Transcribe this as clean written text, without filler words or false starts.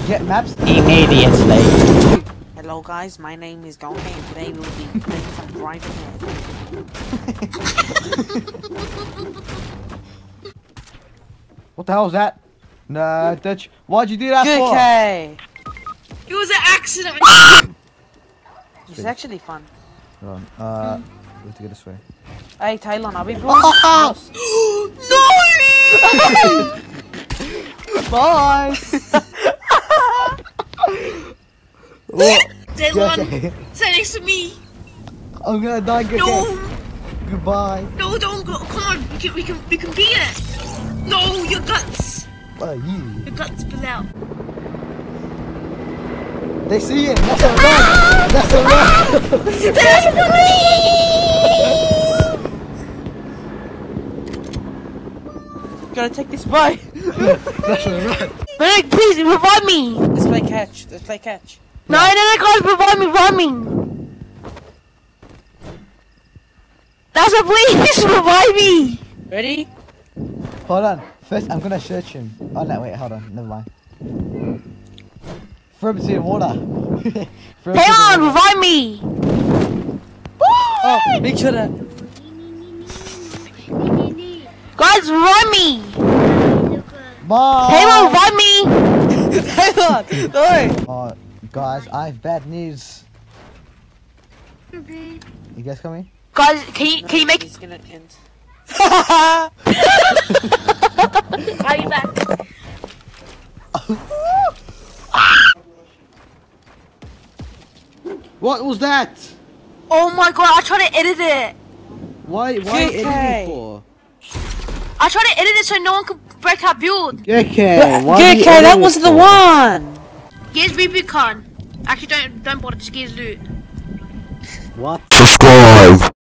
get maps? Immediately. Hello guys, my name is Gonhe and today we will be playing some driving it. What the hell was that? Nah, Dutch. Why'd you do that for? Okay. It was an accident. It's actually fun. Hold on. We have to go this way. Hey Taylor, I'll be Oh! Bye! What? Dylan, Okay. stay next to me. I'm gonna die. Okay. No, Goodbye. no, don't go. Come on, we can beat it. No, your guts. You. Your guts spill out. They see it. That's a run. That's a run. There's Gotta take this bite. That's a run. Medic, please revive me. Let's play catch. Let's play catch. No, guys, revive me. That's a please revive me. Ready? Hold on. First, I'm gonna search him. Oh no, wait. Hold on. Never mind. Throw him into the water. Throw him Hang into on, the water. revive me. Oh, make sure that. Guys, revive me. Bye. Hang on, revive me. Hang on. No. Oh, guys, I have bad news. Okay. You guys coming? Guys, can you make? It's gonna end. Are you back? What was that? Oh my god, I tried to edit it. Why Okay. editing for? I tried to edit it so no one could break our build. Okay, Okay, that was the one. Gears reboot con. Actually, don't bother. Just gears loot. What? Subscribe.